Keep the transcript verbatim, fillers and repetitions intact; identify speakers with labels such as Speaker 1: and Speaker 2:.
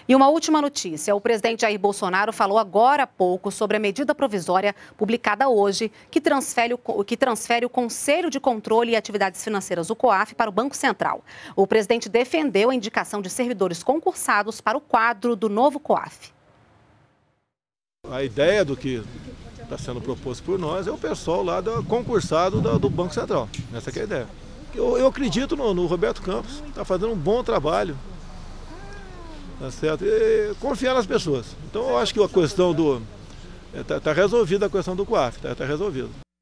Speaker 1: E uma última notícia, o presidente Jair Bolsonaro falou agora há pouco sobre a medida provisória publicada hoje que transfere o, que transfere o Conselho de Controle e Atividades Financeiras, o COAF, para o Banco Central. O presidente defendeu a indicação de servidores concursados para o quadro do novo COAF.
Speaker 2: A ideia do que está sendo proposto por nós é o pessoal lá do, concursado do, do Banco Central. Essa que é a ideia. Eu, eu acredito no, no Roberto Campos, está fazendo um bom trabalho. Tá certo? E confiar nas pessoas. Então eu acho que a questão do... Está tá resolvida a questão do COAF, está tá resolvido.